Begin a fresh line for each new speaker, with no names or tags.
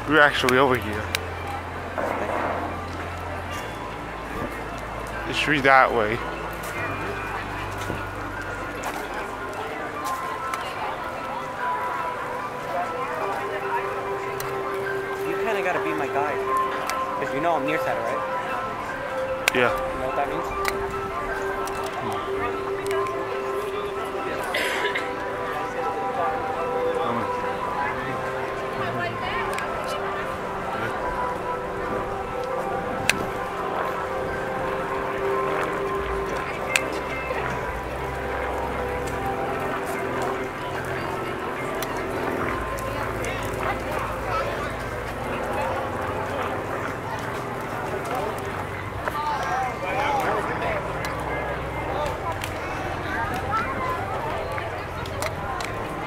We're actually over here. It's straight that way.
You kinda gotta be my guide. Because you know I'm nearsighted, right?
Yeah.
You know what that means?